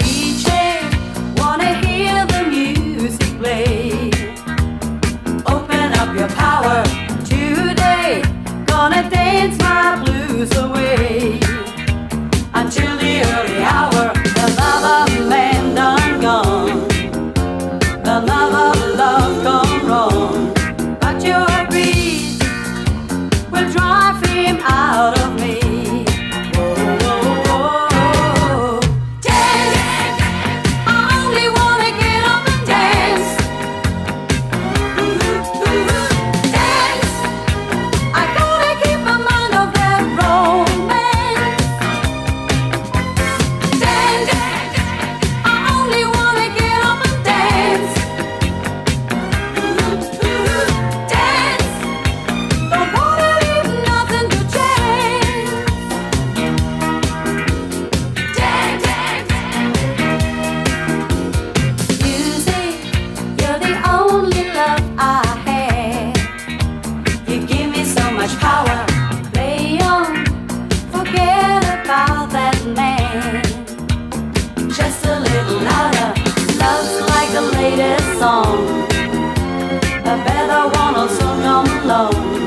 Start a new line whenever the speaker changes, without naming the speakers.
DJ, wanna hear the music play. Open up your power today, gonna dance my blues away. Until the early hour, another man done gone, another love gone wrong. But your breeze will drive him out of me. Power, play on, forget about that man. Just a little louder, love's like the latest song, a better one, also come along.